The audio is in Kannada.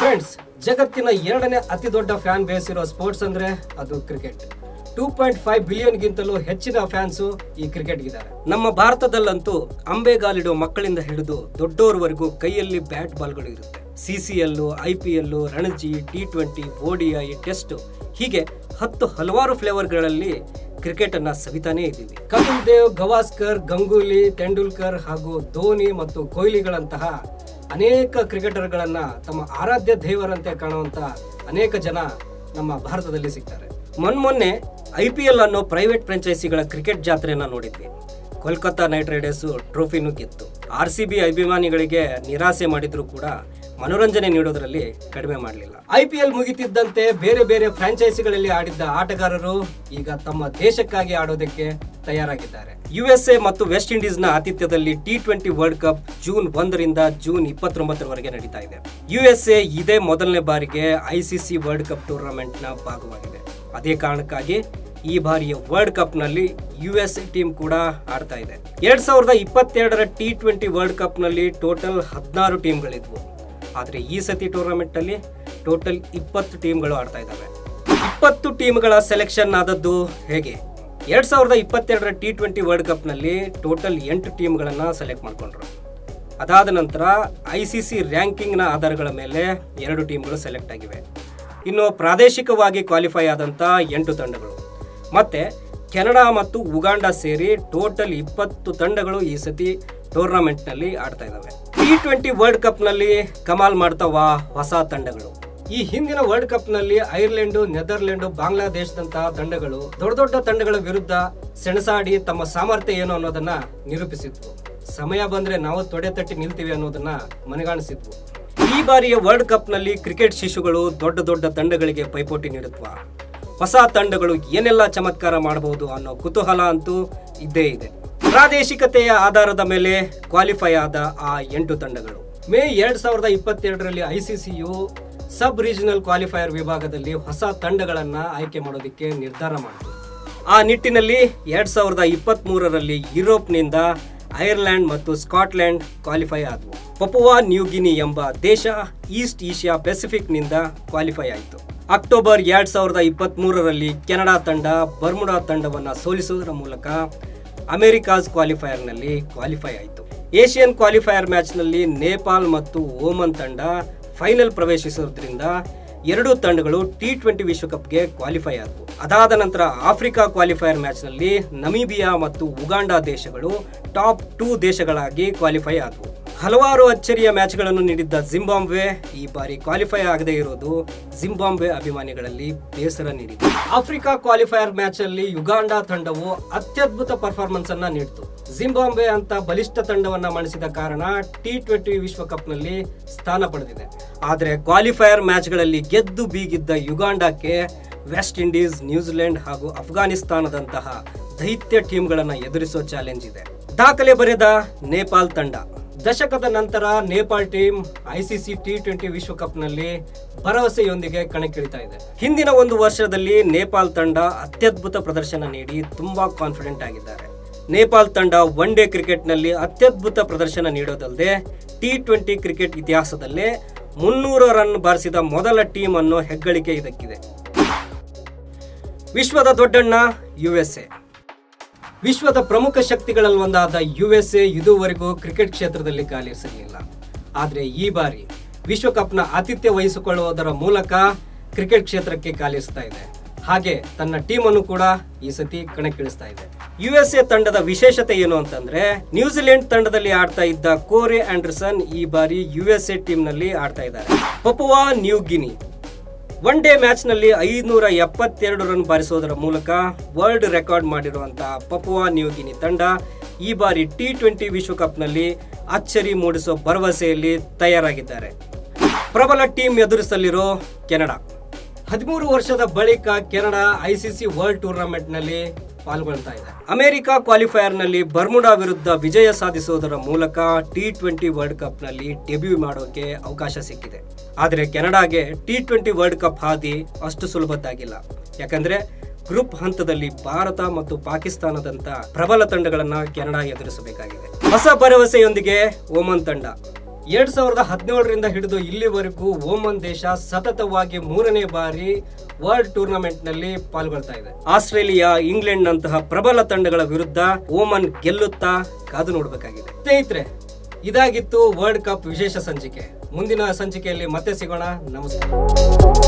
ಫ್ರೆಂಡ್ಸ್, ಜಗತ್ತಿನ ಎರಡನೇ ಅತಿ ದೊಡ್ಡ ಫ್ಯಾನ್ ಬೇಸ್ ಇರೋ ಸ್ಪೋರ್ಟ್ಸ್ ಅಂದ್ರೆ ಅದು ಕ್ರಿಕೆಟ್. 2.5 ಬಿಲಿಯನ್ ಗಿಂತಲೂ ಹೆಚ್ಚಿನ ಫ್ಯಾನ್ಸು ಈ ಕ್ರಿಕೆಟ್ ಇದ್ದಾರೆ. ನಮ್ಮ ಭಾರತದಲ್ಲಂತೂ ಅಂಬೆಗಾಲಿಡೋ ಮಕ್ಕಳಿಂದ ಹಿಡಿದು ದೊಡ್ಡೋರ್ವರೆಗೂ ಕೈಯಲ್ಲಿ ಬ್ಯಾಟ್ ಬಾಲ್ಗಳು ಇರುತ್ತೆ. CCL, IPL, ರಣಜಿ, T20, ODI, ಟೆಸ್ಟ್ ಹೀಗೆ ಹಲವಾರು ಫ್ಲೇವರ್ಗಳಲ್ಲಿ ಕ್ರಿಕೆಟ್ ಅನ್ನ ಸವಿತಾನೇ ಇದ್ದೀವಿ. ಕಪಿಲ್ ದೇವ್, ಗವಾಸ್ಕರ್, ಗಂಗೂಲಿ, ತೆಂಡೂಲ್ಕರ್ ಹಾಗೂ ಧೋನಿ ಮತ್ತು ಕೊಹ್ಲಿಗಳಂತಹ ಅನೇಕ ಕ್ರಿಕೆಟರ್ಗಳನ್ನ ತಮ್ಮ ಆರಾಧ್ಯ ದೇವರಂತೆ ಕಾಣುವಂತ ಅನೇಕ ಜನ ನಮ್ಮ ಭಾರತದಲ್ಲಿ ಸಿಗ್ತಾರೆ. ಮೊನ್ನೆ IPL ಅನ್ನೋ ಪ್ರೈವೇಟ್ ಫ್ರಾಂಚೈಸಿಗಳ ಕ್ರಿಕೆಟ್ ಜಾತ್ರೆಯನ್ನ ನೋಡಿದ್ವಿ. ಕೋಲ್ಕತ್ತಾ ನೈಟ್ ರೈಡರ್ಸ್ ಟ್ರೋಫಿನೂ ಗೆದ್ದು RCB ಅಭಿಮಾನಿಗಳಿಗೆ ನಿರಾಸೆ ಮಾಡಿದ್ರು ಕೂಡ ಮನೋರಂಜನೆ ನೀಡೋದ್ರಲ್ಲಿ ಕಡಿಮೆ ಮಾಡಲಿಲ್ಲ. IPL ಮುಗಿತಿದ್ದಂತೆ ಬೇರೆ ಬೇರೆ ಫ್ರಾಂಚೈಸಿಗಳಲ್ಲಿ ಆಡಿದ್ದ ಆಟಗಾರರು ಈಗ ತಮ್ಮ ದೇಶಕ್ಕಾಗಿ ಆಡೋದಕ್ಕೆ ತಯಾರಾಗಿದ್ದಾರೆ. USA ಮತ್ತು ವೆಸ್ಟ್ ಇಂಡೀಸ್ ನ ಆತಿಥ್ಯದಲ್ಲಿ T20 ವರ್ಲ್ಡ್ ಕಪ್ ಜೂನ್ 1ರಿಂದ ಜೂನ್ 29ರವರೆಗೆ ನಡೀತಾ ಇದೆ. USA ಇದೇ ಮೊದಲನೇ ಬಾರಿಗೆ ICC ವರ್ಲ್ಡ್ ಕಪ್ ಟೂರ್ನಮೆಂಟ್ ನ ಭಾಗವಾಗಿದೆ. ಅದೇ ಕಾರಣಕ್ಕಾಗಿ ಈ ಬಾರಿಯ ವರ್ಲ್ಡ್ ಕಪ್ ನಲ್ಲಿ USA ಟೀಮ್ ಕೂಡ ಆಡ್ತಾ ಇದೆ. 2022ರ T20 ವರ್ಲ್ಡ್ ಕಪ್ ನಲ್ಲಿ ಟೋಟಲ್ 16 ಟೀಮ್ಗಳಿದ್ವು. ಆದ್ರೆ ಈ ಸತಿ ಟೂರ್ನಮೆಂಟ್ ಅಲ್ಲಿ ಟೋಟಲ್ 20 ಟೀಮ್ಗಳು ಆಡ್ತಾ ಇದ್ದಾವೆ. 20 ಟೀಮ್ಗಳ ಸೆಲೆಕ್ಷನ್ ಆದದ್ದು ಹೇಗೆ? 2022ರ T20 ವರ್ಲ್ಡ್ ಕಪ್ ನಲ್ಲಿ ಟೋಟಲ್ 8 ಟೀಮ್ಗಳನ್ನ ಸೆಲೆಕ್ಟ್ ಮಾಡ್ಕೊಂಡ್ರು. ಅದಾದ ನಂತರ ICC ರ್ಯಾಂಕಿಂಗ್ ನ ಆಧಾರಗಳ ಮೇಲೆ 2 ಟೀಮ್ಗಳು ಸೆಲೆಕ್ಟ್ ಆಗಿವೆ. ಇನ್ನು ಪ್ರಾದೇಶಿಕವಾಗಿ ಕ್ವಾಲಿಫೈ ಆದಂತ 8 ತಂಡಗಳು ಮತ್ತೆ ಕೆನಡಾ ಮತ್ತು ಉಗಾಂಡ ಸೇರಿ ಟೋಟಲ್ 20 ತಂಡಗಳು ಈ ಸತಿ ಟೂರ್ನಮೆಂಟ್ ನಲ್ಲಿ ಆಡ್ತಾ ಇದ್ದಾವೆ. T20 ವರ್ಲ್ಡ್ ಕಪ್ ನಲ್ಲಿ ಕಮಾಲ್ ಮಾಡ್ತಾವ ಹೊಸ ತಂಡಗಳು. ಈ ಹಿಂದಿನ ವರ್ಲ್ಡ್ ಕಪ್ ನಲ್ಲಿ ಐರ್ಲೆಂಡ್, ನೆದರ್ಲೆಂಡ್, ಬಾಂಗ್ಲಾದೇಶದಂತಹ ತಂಡಗಳು ದೊಡ್ಡ ತಂಡಗಳ ವಿರುದ್ಧ ಸೆಣಸಾಡಿ ತಮ್ಮ ಸಾಮರ್ಥ್ಯ ಏನು ಅನ್ನೋದನ್ನ ನಿರೂಪಿಸಿದ್ವು. ಸಮಯ ಬಂದ್ರೆ ನಾವು ತೊಡೆ ತಟ್ಟಿ ನಿಲ್ತೀವಿ ಅನ್ನೋದನ್ನ ಮನಗಾಣಿಸಿದ್ವು. ಈ ಬಾರಿಯ ವರ್ಲ್ಡ್ ಕಪ್ ನಲ್ಲಿ ಕ್ರಿಕೆಟ್ ಶಿಶುಗಳು ದೊಡ್ಡ ತಂಡಗಳಿಗೆ ಪೈಪೋಟಿ ನೀಡುತ್ತವ. ಹೊಸ ತಂಡಗಳು ಏನೆಲ್ಲ ಚಮತ್ಕಾರ ಮಾಡಬಹುದು ಅನ್ನೋ ಕುತೂಹಲ ಅಂತೂ ಇದ್ದೇ ಇದೆ. ಪ್ರಾದೇಶಿಕತೆಯ ಆಧಾರದ ಮೇಲೆ ಕ್ವಾಲಿಫೈ ಆದ ಆ 8 ತಂಡಗಳು ಮೇ 2022ರಲ್ಲಿ ICCಯು ಸಬ್ ರೀಜನಲ್ ಕ್ವಾಲಿಫೈಯರ್ ವಿಭಾಗದಲ್ಲಿ ಹೊಸ ತಂಡಗಳನ್ನ ಆಯ್ಕೆ ಮಾಡೋದಕ್ಕೆ ನಿರ್ಧಾರ ಮಾಡಿತು. ಆ ನಿಟ್ಟಿನಲ್ಲಿ 2023ರಲ್ಲಿ ಯುರೋಪ್ನಿಂದ ಐರ್ಲೆಂಡ್ ಮತ್ತು ಸ್ಕಾಟ್ಲೆಂಡ್ ಕ್ವಾಲಿಫೈ ಆದವು. ಪಪುವಾ ನ್ಯೂ ಗಿನಿ ಎಂಬ ದೇಶ ಈಸ್ಟ್ ಏಷ್ಯಾ ಪೆಸಿಫಿಕ್ ನಿಂದ ಕ್ವಾಲಿಫೈ ಆಯಿತು. ಅಕ್ಟೋಬರ್ 2023ರಲ್ಲಿ ಕೆನಡಾ ತಂಡ ಬರ್ಮುಡಾ ತಂಡವನ್ನ ಸೋಲಿಸುವುದರ ಮೂಲಕ ಅಮೆರಿಕಾಸ್ ಕ್ವಾಲಿಫೈಯರ್ ನಲ್ಲಿ ಕ್ವಾಲಿಫೈ ಆಯಿತು. ಏಷ್ಯನ್ ಕ್ವಾಲಿಫೈಯರ್ ಮ್ಯಾಚ್ ನಲ್ಲಿ ನೇಪಾಲ್ ಮತ್ತು ಓಮನ್ ತಂಡ ಫೈನಲ್ ಪ್ರವೇಶಿಸುವುದರಿಂದ 2 ತಂಡಗಳು T20 ವಿಶ್ವಕಪ್ಗೆ ಕ್ವಾಲಿಫೈ ಆದವು. ಅದಾದ ನಂತರ ಆಫ್ರಿಕಾ ಕ್ವಾಲಿಫೈಯರ್ ಮ್ಯಾಚ್ ನಲ್ಲಿ ನಮೀಬಿಯಾ ಮತ್ತು ಉಗಾಂಡ ದೇಶಗಳು ಟಾಪ್ 2 ದೇಶಗಳಾಗಿ ಕ್ವಾಲಿಫೈ ಆದವು. ಹಲವಾರು ಅಚ್ಚರಿಯ ಮ್ಯಾಚ್ಗಳನ್ನು ನೀಡಿದ್ದ ಜಿಂಬಾಬ್ವೆ ಈ ಬಾರಿ ಕ್ವಾಲಿಫೈ ಆಗದೇ ಇರೋದು ಜಿಂಬಾಬ್ವೆ ಅಭಿಮಾನಿಗಳಲ್ಲಿ ಬೇಸರ ನೀಡಿದೆ. ಆಫ್ರಿಕಾ ಕ್ವಾಲಿಫೈಯರ್ ಮ್ಯಾಚ್ ಅಲ್ಲಿ ಯುಗಾಂಡ ತಂಡವು ಅತ್ಯದ್ಭುತ ಪರ್ಫಾರ್ಮೆನ್ಸ್ ಅನ್ನ ನೀಡಿತು. ಜಿಂಬಾಬ್ವೆ ಅಂತ ಬಲಿಷ್ಠ ತಂಡವನ್ನ ಮಣಿಸಿದ ಕಾರಣ T20 ವಿಶ್ವಕಪ್ ನಲ್ಲಿ ಸ್ಥಾನ ಪಡೆದಿದೆ. ಆದ್ರೆ ಕ್ವಾಲಿಫೈಯರ್ ಮ್ಯಾಚ್ಗಳಲ್ಲಿ ಗೆದ್ದು ಬೀಗಿದ್ದ ಯುಗಾಂಡಕ್ಕೆ ವೆಸ್ಟ್ ಇಂಡೀಸ್, ನ್ಯೂಜಿಲೆಂಡ್ ಹಾಗೂ ಅಫ್ಘಾನಿಸ್ತಾನದಂತಹ ದೈತ್ಯ ಟೀಮ್ಗಳನ್ನ ಎದುರಿಸೋ ಚಾಲೆಂಜ್ ಇದೆ. ದಾಖಲೆ ಬರೆದ ನೇಪಾಲ್ ತಂಡ ದಶಕದ ನಂತರ ನೇಪಾಲ್ ಟೀಮ್ ICC T20 ವಿಶ್ವಕಪ್ ನಲ್ಲಿ ಭರವಸೆಯೊಂದಿಗೆ ಕಣಕ್ಕಿಳಿತಾ ಇದೆ. ಹಿಂದಿನ 1 ವರ್ಷದಲ್ಲಿ ನೇಪಾಲ್ ತಂಡ ಅತ್ಯದ್ಭುತ ಪ್ರದರ್ಶನ ನೀಡಿ ತುಂಬಾ ಕಾನ್ಫಿಡೆಂಟ್ ಆಗಿದ್ದಾರೆ. ನೇಪಾಲ್ ತಂಡ ಒನ್ ಡೇ ಕ್ರಿಕೆಟ್ ನಲ್ಲಿ ಅತ್ಯದ್ಭುತ ಪ್ರದರ್ಶನ ನೀಡೋದಲ್ಲದೆ T20 ಕ್ರಿಕೆಟ್ ಇತಿಹಾಸದಲ್ಲೇ 300 ರನ್ ಬಾರಿಸಿದ ಮೊದಲ ಟೀಮ್ ಅನ್ನೋ ಹೆಗ್ಗಳಿಕೆ ಇದಕ್ಕಿದೆ. ವಿಶ್ವದ ದೊಡ್ಡಣ್ಣ USA. ವಿಶ್ವದ ಪ್ರಮುಖ ಶಕ್ತಿಗಳಲ್ಲಿ ಒಂದಾದ USA ಇದುವರೆಗೂ ಕ್ರಿಕೆಟ್ ಕ್ಷೇತ್ರದಲ್ಲಿ ಕಾಲಿರಿಸಲಿಲ್ಲ. ಆದರೆ ಈ ಬಾರಿ ವಿಶ್ವಕಪ್ನ ಆತಿಥ್ಯ ವಹಿಸಿಕೊಳ್ಳುವುದರ ಮೂಲಕ ಕ್ರಿಕೆಟ್ ಕ್ಷೇತ್ರಕ್ಕೆ ಕಾಲಿರಿಸ್ತಾ ಇದೆ. ಹಾಗೆ ತನ್ನ ಟೀಮ್ ಅನ್ನು ಕೂಡ ಈ ಸತಿ ಕಣಕ್ಕಿಳಿಸ್ತಾ ಇದೆ. USA ತಂಡದ ವಿಶೇಷತೆ ಏನು ಅಂತಂದ್ರೆ ನ್ಯೂಜಿಲೆಂಡ್ ತಂಡದಲ್ಲಿ ಆಡ್ತಾ ಇದ್ದ ಕೋರೆ ಆಂಡರ್ಸನ್ ಈ ಬಾರಿ USA ಟೀಮ್ ನಲ್ಲಿ ಆಡ್ತಾ ಇದ್ದಾರೆ. Papua New Guinea one day match ನಲ್ಲಿ 572 ರನ್ ಬಾರಿಸೋದರ ಮೂಲಕ ವರ್ಲ್ಡ್ ರೆಕಾರ್ಡ್ ಮಾಡಿರುವಂತಹ ಪಪುವಾ ನ್ಯೂ ಗಿನಿ ತಂಡ ಈ ಬಾರಿ T20 ವಿಶ್ವಕಪ್ ನಲ್ಲಿ ಅಚ್ಚರಿ ಮೂಡಿಸೋ ಭರವಸೆಯಲ್ಲಿ ತಯಾರಾಗಿದ್ದಾರೆ. ಪ್ರಬಲ ಟೀಮ್ ಎದುರಿಸಲಿರೋ ಕೆನಡಾ 13 ವರ್ಷದ ಬಳಿಕ ಕೆನಡಾ ICC ವರ್ಲ್ಡ್ ಟೂರ್ನಮೆಂಟ್ ನಲ್ಲಿ ಪಾಲ್ಗೊಳ್ತಾ ಇದೆ. ಅಮೆರಿಕ ಕ್ವಾಲಿಫೈಯರ್ ನಲ್ಲಿ ಬರ್ಮುಡಾ ವಿರುದ್ಧ ವಿಜಯ ಸಾಧಿಸುವುದರ ಮೂಲಕ T20 ವರ್ಲ್ಡ್ ಕಪ್ ನಲ್ಲಿ ಡೆಬ್ಯೂ ಮಾಡೋಕೆ ಅವಕಾಶ ಸಿಕ್ಕಿದೆ. ಆದರೆ ಕೆನಡಾಗೆ T20 ವರ್ಲ್ಡ್ ಕಪ್ ಹಾದಿ ಅಷ್ಟು ಸುಲಭದ್ದಾಗಿಲ್ಲ. ಯಾಕಂದ್ರೆ ಗ್ರೂಪ್ ಹಂತದಲ್ಲಿ ಭಾರತ ಮತ್ತು ಪಾಕಿಸ್ತಾನದಂತ ಪ್ರಬಲ ತಂಡಗಳನ್ನ ಕೆನಡಾ ಎದುರಿಸಬೇಕಾಗಿದೆ. ಹೊಸ ಭರವಸೆಯೊಂದಿಗೆ ಓಮನ್ ತಂಡ 2017ರಿಂದ ಹಿಡಿದು ಇಲ್ಲಿವರೆಗೂ ಓಮನ್ ದೇಶ ಸತತವಾಗಿ 3ನೇ ಬಾರಿ ವರ್ಲ್ಡ್ ಟೂರ್ನಮೆಂಟ್ ನಲ್ಲಿ ಪಾಲ್ಗೊಳ್ತಾ ಇದೆ. ಆಸ್ಟ್ರೇಲಿಯಾ, ಇಂಗ್ಲೆಂಡ್ ನಂತಹ ಪ್ರಬಲ ತಂಡಗಳ ವಿರುದ್ಧ ಓಮನ್ ಗೆಲ್ಲುತ್ತಾ ಕಾದು ನೋಡಬೇಕಾಗಿದೆ. ಸ್ನೇಹಿತರೆ, ಇದಾಗಿತ್ತು ವರ್ಲ್ಡ್ ಕಪ್ ವಿಶೇಷ ಸಂಚಿಕೆ. ಮುಂದಿನ ಸಂಚಿಕೆಯಲ್ಲಿ ಮತ್ತೆ ಸಿಗೋಣ. ನಮಸ್ಕಾರ.